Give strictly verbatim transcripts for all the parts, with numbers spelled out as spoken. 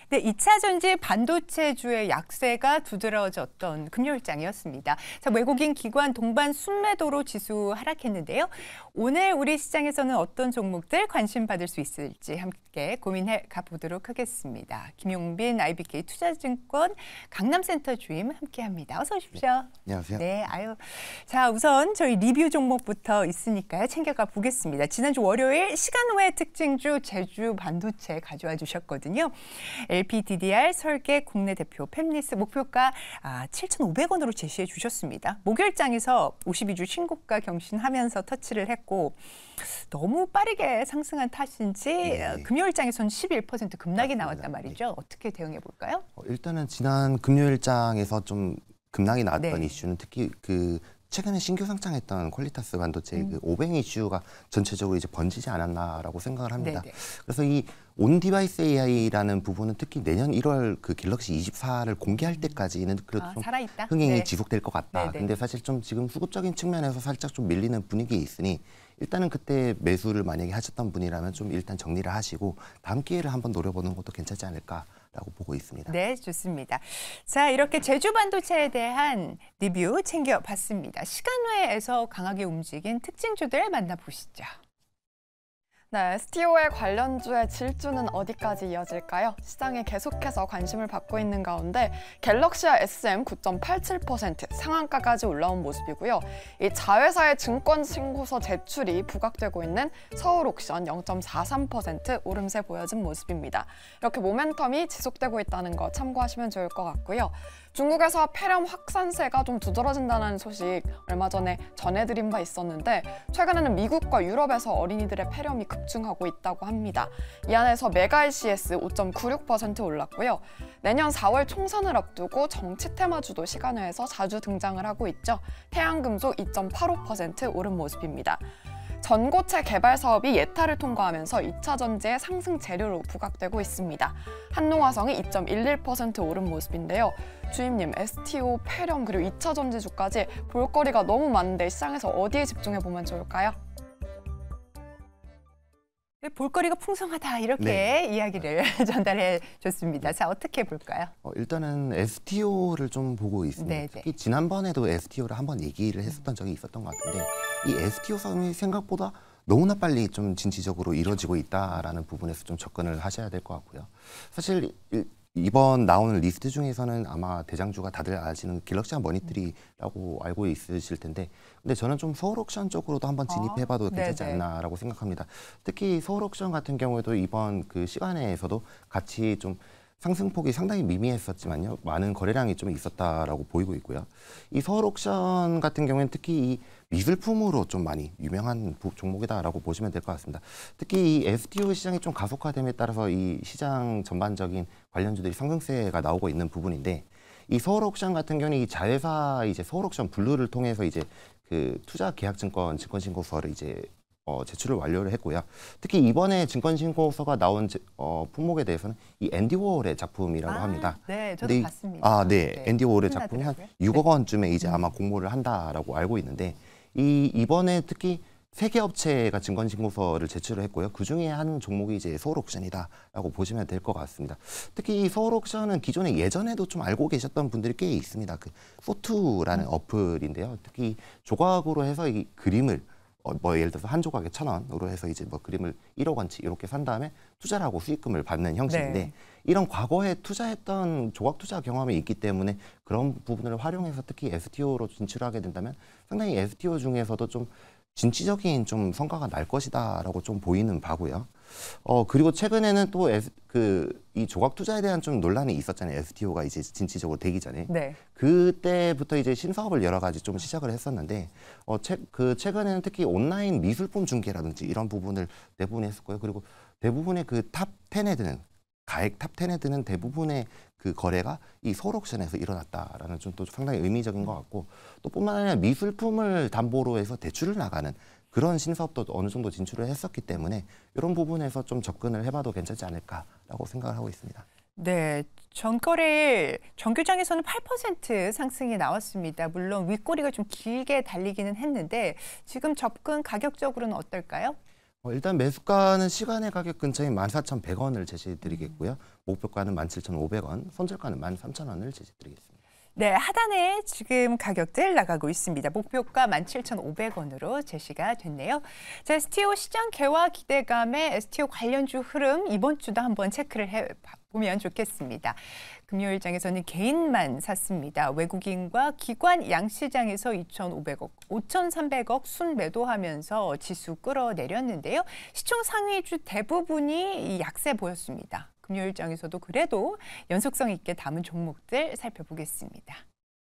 네, 이 차 전지 반도체주의 약세가 두드러졌던 금요일장이었습니다. 자, 외국인 기관 동반 순매도로 지수 하락했는데요. 오늘 우리 시장에서는 어떤 종목들 관심 받을 수 있을지 함께 고민해 가보도록 하겠습니다. 김용빈 아이비케이 투자증권 강남센터 주임 함께합니다. 어서 오십시오. 네, 안녕하세요. 네, 아유. 자, 우선 저희 리뷰 종목부터 있으니까요. 챙겨가 보겠습니다. 지난주 월요일 시간 외 특징주 제주 반도체 가져와 주셨거든요. 엘피디디알 설계 국내 대표 팹리스 목표가 아, 칠천오백 원으로 제시해 주셨습니다. 목요일장에서 오십이 주 신고가 경신하면서 터치를 했고 너무 빠르게 상승한 탓인지 네. 금요일장에서는 십일 퍼센트 급락이 맞습니다. 나왔단 말이죠. 네. 어떻게 대응해 볼까요? 어, 일단은 지난 금요일장에서 좀 급락이 나왔던 네. 이슈는 특히 그 최근에 신규 상장했던 퀄리타스 반도체 음. 그 오백 이슈가 전체적으로 이제 번지지 않았나라고 생각을 합니다. 네네. 그래서 이 온 디바이스 에이아이라는 부분은 특히 내년 일월 그 갤럭시 이십사를 공개할 때까지는 그래도 아, 좀 살아있다? 흥행이 네. 지속될 것 같다. 네네. 근데 사실 좀 지금 수급적인 측면에서 살짝 좀 밀리는 분위기에 있으니 일단은 그때 매수를 만약에 하셨던 분이라면 좀 일단 정리를 하시고 다음 기회를 한번 노려보는 것도 괜찮지 않을까라고 보고 있습니다. 네, 좋습니다. 자, 이렇게 제주 반도체에 대한 리뷰 챙겨봤습니다. 시간외에서 강하게 움직인 특징주들 만나보시죠. 네, 에스티오의 관련주의 질주는 어디까지 이어질까요? 시장에 계속해서 관심을 받고 있는 가운데 갤럭시와 에스엠 구 점 팔칠 퍼센트 상한가까지 올라온 모습이고요. 이 자회사의 증권 신고서 제출이 부각되고 있는 서울옥션 영 점 사삼 퍼센트 오름세 보여진 모습입니다. 이렇게 모멘텀이 지속되고 있다는 거 참고하시면 좋을 것 같고요. 중국에서 폐렴 확산세가 좀 두드러진다는 소식 얼마 전에 전해드린 바 있었는데 최근에는 미국과 유럽에서 어린이들의 폐렴이 급증하고 있다고 합니다. 이 안에서 메가이씨에스 오 점 구육 퍼센트 올랐고요. 내년 사월 총선을 앞두고 정치 테마주도 시간외에서 자주 등장을 하고 있죠. 태양금속 이 점 팔오 퍼센트 오른 모습입니다. 전고체 개발 사업이 예타를 통과하면서 이 차 전지의 상승 재료로 부각되고 있습니다. 한농화성이 이 점 일일 퍼센트 오른 모습인데요. 주임님, 에스티오, 폐렴 그리고 이 차 전지주까지 볼거리가 너무 많은데 시장에서 어디에 집중해 보면 좋을까요? 볼거리가 풍성하다 이렇게 네. 이야기를 전달해 줬습니다. 자, 어떻게 볼까요? 어, 일단은 에스티오를 좀 보고 있습니다. 네네. 특히 지난번에도 에스티오를 한번 얘기를 했었던 적이 있었던 것 같은데 이 에스티오 싸움이 생각보다 너무나 빨리 좀 진취적으로 이루어지고 있다라는 부분에서 좀 접근을 하셔야 될 것 같고요. 사실 이번 나오는 리스트 중에서는 아마 대장주가 다들 아시는 갤럭시와 머니트리라고 알고 있으실 텐데 근데 저는 좀 서울옥션 쪽으로도 한번 진입해봐도 어, 괜찮지 네네. 않나라고 생각합니다. 특히 서울옥션 같은 경우에도 이번 그 시간에서도 같이 좀 상승폭이 상당히 미미했었지만요. 많은 거래량이 좀 있었다라고 보이고 있고요. 이 서울옥션 같은 경우에는 특히 이 미술품으로 좀 많이 유명한 종목이다라고 보시면 될 것 같습니다. 특히 이 에스티오 시장이 좀 가속화됨에 따라서 이 시장 전반적인 관련주들이 상승세가 나오고 있는 부분인데 이 서울옥션 같은 경우는 이 자회사 이제 서울옥션 블루를 통해서 이제 그 투자 계약증권 증권신고서를 이제 어, 제출을 완료를 했고요. 특히 이번에 증권신고서가 나온 제, 어, 품목에 대해서는 이 앤디 워홀의 작품이라고 아, 합니다. 네, 저도 이, 봤습니다. 아, 네, 네. 앤디 워홀의 작품이 한 육억 원쯤에 이제 아마 공모를 한다라고 알고 있는데 이 이번에 특히 세 개 업체가 증권신고서를 제출을 했고요. 그 중에 한 종목이 이제 서울옥션이다라고 보시면 될 것 같습니다. 특히 이 서울옥션은 기존에 예전에도 좀 알고 계셨던 분들이 꽤 있습니다. 그 포투라는 음. 어플인데요. 특히 조각으로 해서 이 그림을 어, 뭐 예를 들어서 한 조각에 천 원으로 해서 이제 뭐 그림을 일억 원치 이렇게 산 다음에 투자를 하고 수익금을 받는 형식인데 네. 이런 과거에 투자했던 조각 투자 경험이 있기 때문에 그런 부분을 활용해서 특히 에스티오로 진출하게 된다면 상당히 에스티오 중에서도 좀 진취적인 좀 성과가 날 것이다라고 좀 보이는 바고요. 어 그리고 최근에는 또 그 이 조각 투자에 대한 좀 논란이 있었잖아요. 에스티오가 이제 진취적으로 되기 전에. 네. 그때부터 이제 신사업을 여러 가지 좀 시작을 했었는데 어 최, 그 최근에는 특히 온라인 미술품 중개라든지 이런 부분을 대부분 했었고요. 그리고 대부분의 그 탑 텐에 드는 가액 탑 텐에 드는 대부분의 그 거래가 이 서울옥션에서 일어났다라는 좀 또 상당히 의미적인 것 같고 또 뿐만 아니라 미술품을 담보로 해서 대출을 나가는 그런 신사업도 어느 정도 진출을 했었기 때문에 이런 부분에서 좀 접근을 해봐도 괜찮지 않을까라고 생각을 하고 있습니다. 네, 전거래일 정규장에서는 팔 퍼센트 상승이 나왔습니다. 물론 윗꼬리가 좀 길게 달리기는 했는데 지금 접근 가격적으로는 어떨까요? 어, 일단 매수가는 시간의 가격 근처인 만 사천백 원을 제시해드리겠고요. 목표가는 만 칠천오백 원, 손절가는 만 삼천 원을 제시해드리겠습니다. 네, 하단에 지금 가격들 나가고 있습니다. 목표가 만 칠천오백 원으로 제시가 됐네요. 자, 에스티오 시장 개화 기대감에 에스티오 관련주 흐름 이번 주도 한번 체크를 해보면 좋겠습니다. 금요일장에서는 개인만 샀습니다. 외국인과 기관 양시장에서 이천오백 억, 오천삼백 억 순매도하면서 지수 끌어내렸는데요. 시총 상위주 대부분이 이 약세 보였습니다. 금요일장에서도 그래도 연속성 있게 담은 종목들 살펴보겠습니다.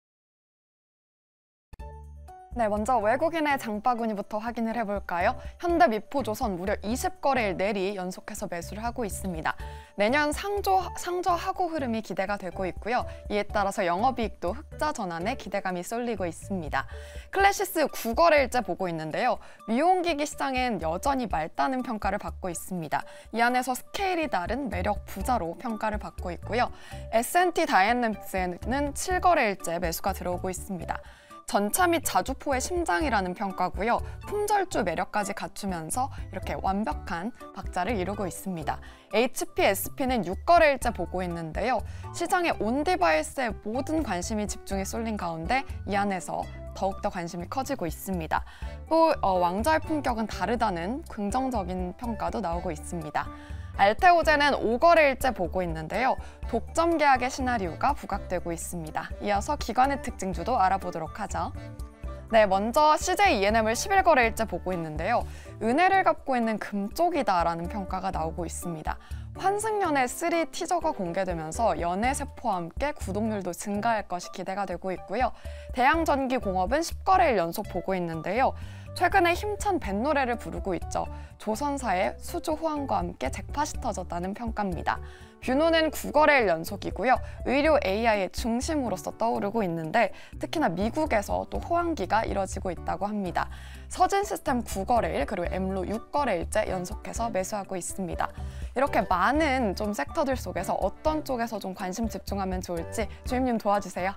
네, 먼저 외국인의 장바구니부터 확인을 해볼까요? 현대미포조선 무려 이십 거래일 내리 연속해서 매수를 하고 있습니다. 내년 상조, 상저하고 흐름이 기대가 되고 있고요. 이에 따라서 영업이익도 흑자 전환에 기대감이 쏠리고 있습니다. 클래시스 구 거래일째 보고 있는데요. 미용기기 시장엔 여전히 맑다는 평가를 받고 있습니다. 이 안에서 스케일이 다른 매력 부자로 평가를 받고 있고요. 에스엔티 다이내믹스에는 칠 거래일째 매수가 들어오고 있습니다. 전차 및 자주포의 심장이라는 평가고요. 품절주 매력까지 갖추면서 이렇게 완벽한 박자를 이루고 있습니다. 에이치피에스피는 육 거래일째 보고 있는데요. 시장의 온디바이스에 모든 관심이 집중이 쏠린 가운데 이 안에서 더욱더 관심이 커지고 있습니다. 또 어, 왕좌의 품격은 다르다는 긍정적인 평가도 나오고 있습니다. 알테오젠은 오 거래일째 보고 있는데요. 독점 계약의 시나리오가 부각되고 있습니다. 이어서 기관의 특징주도 알아보도록 하죠. 네, 먼저 씨제이이엔엠을 십일 거래일째 보고 있는데요. 은혜를 갚고 있는 금 쪽이다라는 평가가 나오고 있습니다. 환승연애 쓰리 티저가 공개되면서 연애세포와 함께 구독률도 증가할 것이 기대가 되고 있고요. 대양전기공업은 십 거래일 연속 보고 있는데요. 최근에 힘찬 뱃노래를 부르고 있죠. 조선사의 수주 호황과 함께 잭팟이 터졌다는 평가입니다. 뷰노는 구 거래일 연속이고요. 의료 에이아이의 중심으로서 떠오르고 있는데 특히나 미국에서 또 호황기가 이뤄지고 있다고 합니다. 서진시스템 구 거래일 그리고 엠로 육 거래일째 연속해서 매수하고 있습니다. 이렇게 많은 좀 섹터들 속에서 어떤 쪽에서 좀 관심 집중하면 좋을지 주임님 도와주세요.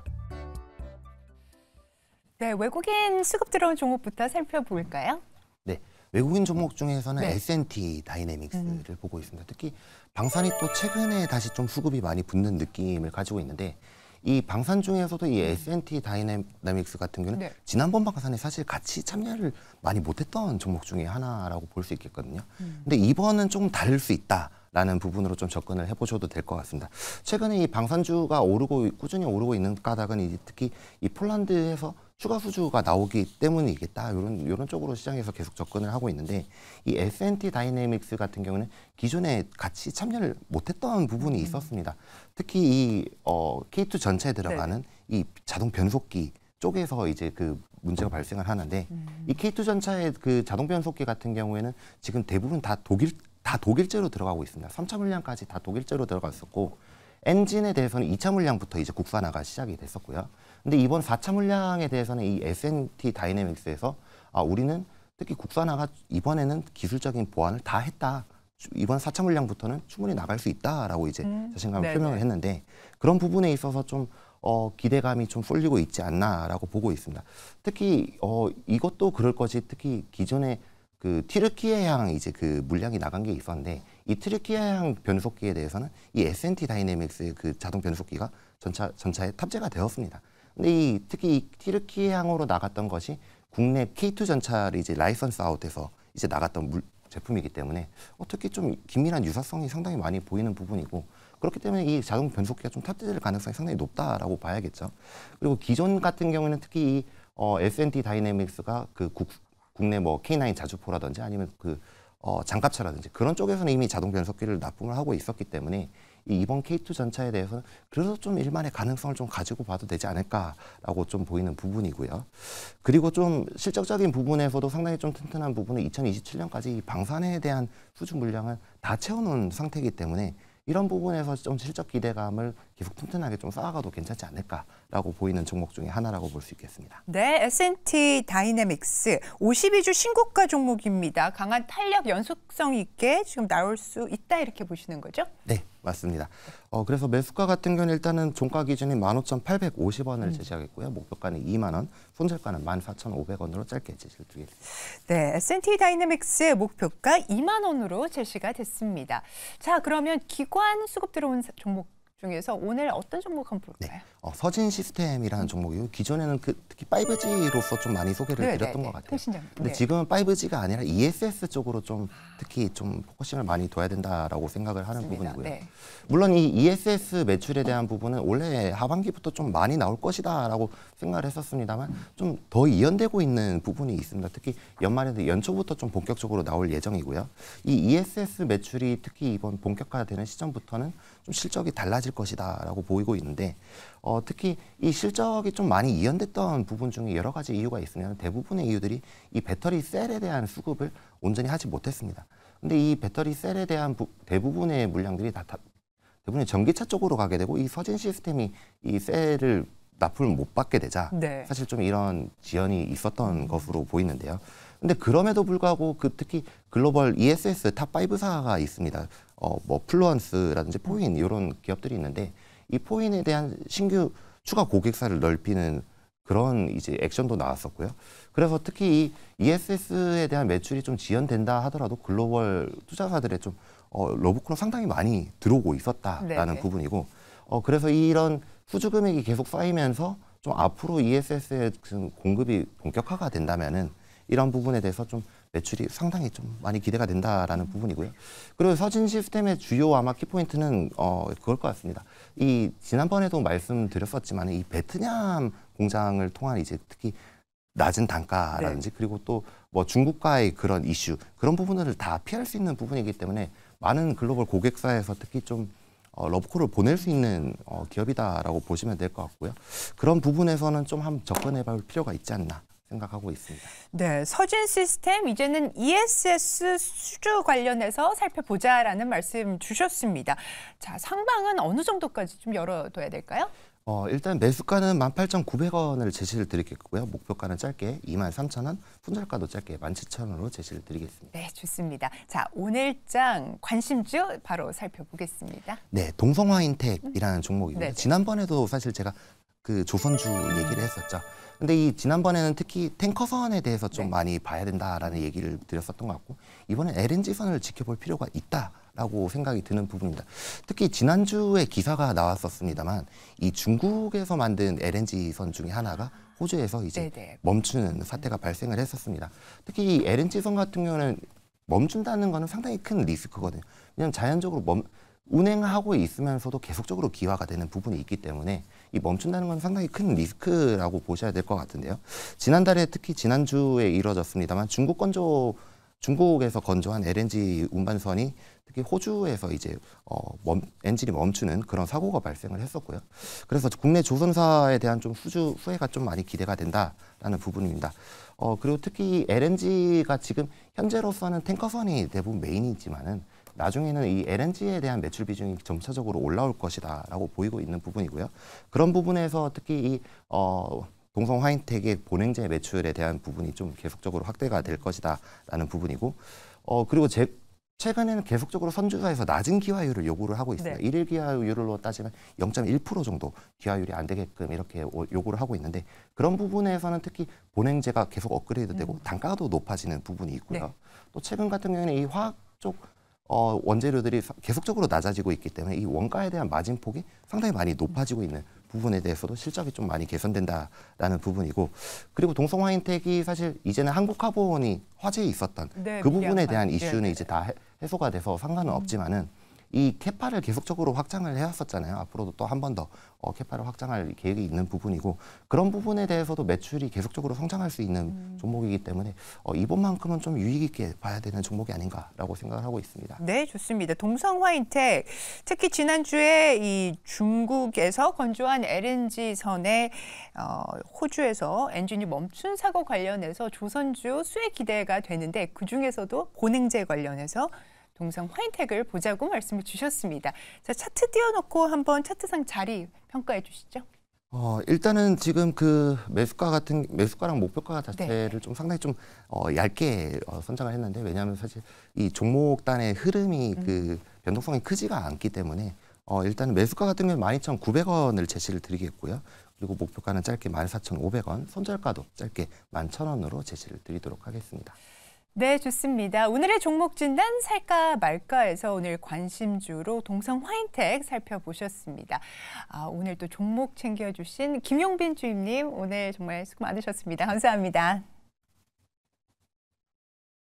네, 외국인 수급 들어온 종목부터 살펴볼까요? 네, 외국인 종목 중에서는 네. 에스엔티 다이내믹스를 음. 보고 있습니다. 특히 방산이 또 최근에 다시 좀 수급이 많이 붙는 느낌을 가지고 있는데 이 방산 중에서도 이 에스엔티 다이내믹스 같은 경우는 네. 지난번 방산에 사실 같이 참여를 많이 못했던 종목 중에 하나라고 볼 수 있겠거든요. 음. 근데 이번은 조금 다를 수 있다. 라는 부분으로 좀 접근을 해보셔도 될 것 같습니다. 최근에 이 방산주가 오르고 꾸준히 오르고 있는 까닭은 이제 특히 이 폴란드에서 추가 수주가 나오기 때문이겠다. 이런 이런 쪽으로 시장에서 계속 접근을 하고 있는데 이 에스엔티 다이내믹스 같은 경우는 기존에 같이 참여를 못했던 부분이 음. 있었습니다. 특히 이 어, 케이투 전체에 들어가는 네. 이 자동 변속기 쪽에서 이제 그 문제가 발생을 하는데 음. 이 케이투 전차의 그 자동 변속기 같은 경우에는 지금 대부분 다 독일 다 독일제로 들어가고 있습니다. 삼 차 물량까지 다 독일제로 들어갔었고 엔진에 대해서는 이 차 물량부터 이제 국산화가 시작이 됐었고요. 근데 이번 사 차 물량에 대해서는 이 에스엔티 다이내믹스에서 아, 우리는 특히 국산화가 이번에는 기술적인 보완을 다 했다. 이번 사 차 물량부터는 충분히 나갈 수 있다라고 이제 음. 자신감을 네네. 표명을 했는데 그런 부분에 있어서 좀 어, 기대감이 좀 쏠리고 있지 않나라고 보고 있습니다. 특히 어, 이것도 그럴 것이 특히 기존에 그 튀르키예향 이제 그 물량이 나간 게 있었는데 이 튀르키예향 변속기에 대해서는 이 에스엔티 다이내믹스의 그 자동 변속기가 전차 전차에 탑재가 되었습니다. 근데 이 특히 이 튀르키예향으로 나갔던 것이 국내 케이투 전차를 이제 라이선스 아웃해서 이제 나갔던 물, 제품이기 때문에 어떻게 좀 긴밀한 유사성이 상당히 많이 보이는 부분이고 그렇기 때문에 이 자동 변속기가 좀 탑재될 가능성이 상당히 높다라고 봐야겠죠. 그리고 기존 같은 경우에는 특히 이 어, 에스엔티 다이내믹스가 그 국 국내 뭐 케이 나인 자주포라든지 아니면 그 어, 장갑차라든지 그런 쪽에서는 이미 자동 변속기를 납품을 하고 있었기 때문에 이 이번 케이투 전차에 대해서는 그래도 좀 일만의 가능성을 좀 가지고 봐도 되지 않을까라고 좀 보이는 부분이고요. 그리고 좀 실적적인 부분에서도 상당히 좀 튼튼한 부분은 이천이십칠 년까지 이 방산에 대한 수주 물량을 다 채워놓은 상태이기 때문에 이런 부분에서 좀 실적 기대감을 계속 튼튼하게 좀 쌓아가도 괜찮지 않을까라고 보이는 종목 중에 하나라고 볼 수 있겠습니다. 네, 에스엔티 다이내믹스 오십이 주 신고가 종목입니다. 강한 탄력 연속성 있게 지금 나올 수 있다 이렇게 보시는 거죠? 네. 맞습니다. 어, 그래서 매수가 같은 경우는 일단은 종가 기준이 만 오천팔백오십 원을 음. 제시하겠고요. 목표가는 이만 원, 손절가는 만 사천오백 원으로 짧게 제시를 드리겠습니다. 네, 에스 앤 티 다이내믹스 목표가 이만 원으로 제시가 됐습니다. 자, 그러면 기관 수급 들어온 종목 중에서 오늘 어떤 종목 한번 볼까요? 네. 어, 서진 시스템이라는 종목이요. 기존에는 그 특히 파이브 지로서 좀 많이 소개를 네, 드렸던 네, 것 네. 같아요. 통신장. 근데 네. 지금은 파이브 지가 아니라 이 에스 에스 쪽으로 좀 특히 좀 포커싱을 많이 둬야 된다라고 생각을 하는 맞습니다. 부분이고요. 네. 물론 이 이 에스 에스 매출에 대한 부분은 올해 하반기부터 좀 많이 나올 것이다라고 생각을 했었습니다만 좀 더 이연되고 있는 부분이 있습니다. 특히 연말에도 연초부터 좀 본격적으로 나올 예정이고요. 이 이 에스 에스 매출이 특히 이번 본격화되는 시점부터는 좀 실적이 달라질 것이다라고 보이고 있는데 어, 특히 이 실적이 좀 많이 이연됐던 부분 중에 여러 가지 이유가 있으면 대부분의 이유들이 이 배터리 셀에 대한 수급을 온전히 하지 못했습니다. 근데 이 배터리 셀에 대한 부, 대부분의 물량들이 다, 다 대부분의 전기차 쪽으로 가게 되고 이 서진 시스템이 이 셀을 납품을 못 받게 되자 네. 사실 좀 이런 지연이 있었던 것으로 보이는데요. 근데 그럼에도 불구하고 그 특히 글로벌 이 에스 에스 탑 파이브사가 있습니다. 어, 뭐 플루언스라든지 포인 이런 기업들이 있는데 이 포인에 대한 신규 추가 고객사를 넓히는 그런 이제 액션도 나왔었고요. 그래서 특히 이 이 에스 에스에 대한 매출이 좀 지연된다 하더라도 글로벌 투자사들의 좀 어, 러브콜은 상당히 많이 들어오고 있었다라는 네네. 부분이고, 어, 그래서 이런 수주 금액이 계속 쌓이면서 좀 앞으로 이 에스 에스의 공급이 본격화가 된다면은 이런 부분에 대해서 좀 매출이 상당히 좀 많이 기대가 된다라는 부분이고요. 그리고 서진 시스템의 주요 아마 키포인트는 어, 그걸 것 같습니다. 이 지난번에도 말씀드렸었지만 이 베트남 공장을 통한 이제 특히 낮은 단가라든지 네. 그리고 또 뭐 중국과의 그런 이슈 그런 부분을 다 피할 수 있는 부분이기 때문에 많은 글로벌 고객사에서 특히 좀 어, 러브콜을 보낼 수 있는 어, 기업이다라고 보시면 될 것 같고요. 그런 부분에서는 좀 한번 접근해 볼 필요가 있지 않나 생각하고 있습니다. 네, 서진 시스템 이제는 이 에스 에스 수주 관련해서 살펴보자라는 말씀 주셨습니다. 자, 상방은 어느 정도까지 좀 열어둬야 될까요? 어, 일단 매수가는 만 팔천구백 원을 제시를 드리겠고요. 목표가는 짧게 이만 삼천 원, 손절가도 짧게 만 칠천 원으로 제시를 드리겠습니다. 네, 좋습니다. 자, 오늘장 관심주 바로 살펴보겠습니다. 네, 동성화인텍이라는 종목이고요. 네네. 지난번에도 사실 제가 그 조선주 얘기를 했었죠. 근데 이 지난번에는 특히 탱커선에 대해서 좀 네. 많이 봐야 된다라는 얘기를 드렸었던 것 같고 이번엔 엘엔지선을 지켜볼 필요가 있다라고 생각이 드는 부분입니다. 특히 지난주에 기사가 나왔었습니다만 이 중국에서 만든 엘엔지선 중에 하나가 호주에서 이제 네네. 멈추는 사태가 발생을 했었습니다. 특히 이 엘엔지선 같은 경우는 멈춘다는 거는 상당히 큰 리스크거든요. 왜냐하면 자연적으로 멈 운행하고 있으면서도 계속적으로 기화가 되는 부분이 있기 때문에 이 멈춘다는 건 상당히 큰 리스크라고 보셔야 될 것 같은데요. 지난달에 특히 지난주에 이뤄졌습니다만 중국 건조 중국에서 건조한 엘엔지 운반선이 특히 호주에서 이제 어, 멈, 엔진이 멈추는 그런 사고가 발생을 했었고요. 그래서 국내 조선사에 대한 좀 수주 후회가 좀 많이 기대가 된다라는 부분입니다. 어, 그리고 특히 엘엔지가 지금 현재로서는 탱커선이 대부분 메인이지만은 나중에는 이 엘엔지에 대한 매출 비중이 점차적으로 올라올 것이다라고 보이고 있는 부분이고요. 그런 부분에서 특히 이 어, 동성화인텍의 본행제 매출에 대한 부분이 좀 계속적으로 확대가 될 것이다라는 부분이고, 어, 그리고 제, 최근에는 계속적으로 선주사에서 낮은 기화율을 요구를 하고 있습니다. 네. 일일 기화율로 따지면 영 점 일 퍼센트 정도 기화율이 안 되게끔 이렇게 요구를 하고 있는데 그런 부분에서는 특히 본행제가 계속 업그레이드되고 음. 단가가 더 높아지는 부분이 있고요. 네. 또 최근 같은 경우에는 이 화학 쪽 어, 원재료들이 계속적으로 낮아지고 있기 때문에 이 원가에 대한 마진폭이 상당히 많이 높아지고 있는 부분에 대해서도 실적이 좀 많이 개선된다라는 부분이고, 그리고 동성화인텍이 사실 이제는 한국카본이 화제에 있었던 네, 그 부분에 미디어판. 대한 이슈는 네. 이제 다 해- 해소가 돼서 상관은 없지만은 이 캐파를 계속적으로 확장을 해왔었잖아요. 앞으로도 또 한 번 더 어, 캐파를 확장할 계획이 있는 부분이고 그런 부분에 대해서도 매출이 계속적으로 성장할 수 있는 음. 종목이기 때문에 어, 이번만큼은 좀 유익 있게 봐야 되는 종목이 아닌가라고 생각을 하고 있습니다. 네, 좋습니다. 동성화인텍 특히 지난주에 이 중국에서 건조한 엘엔지선에 어, 호주에서 엔진이 멈춘 사고 관련해서 조선주 수혜 기대가 되는데 그중에서도 본행제 관련해서 동성화인텍을 보자고 말씀을 주셨습니다. 자, 차트 띄워놓고 한번 차트상 자리 평가해 주시죠. 어, 일단은 지금 그 매수가 같은 매수가랑 목표가 자체를 네. 좀 상당히 좀 어, 얇게 어, 선정을 했는데 왜냐하면 사실 이 종목단의 흐름이 음. 그 변동성이 크지가 않기 때문에 어, 일단 매수가 같은 경우는 만 이천구백 원을 제시를 드리겠고요. 그리고 목표가는 짧게 만 사천오백 원, 손절가도 짧게 만 천 원으로 제시를 드리도록 하겠습니다. 네, 좋습니다. 오늘의 종목 진단 살까 말까에서 오늘 관심주로 동성 화인텍 살펴보셨습니다. 아, 오늘 또 종목 챙겨주신 김용빈 주임님 오늘 정말 수고 많으셨습니다. 감사합니다.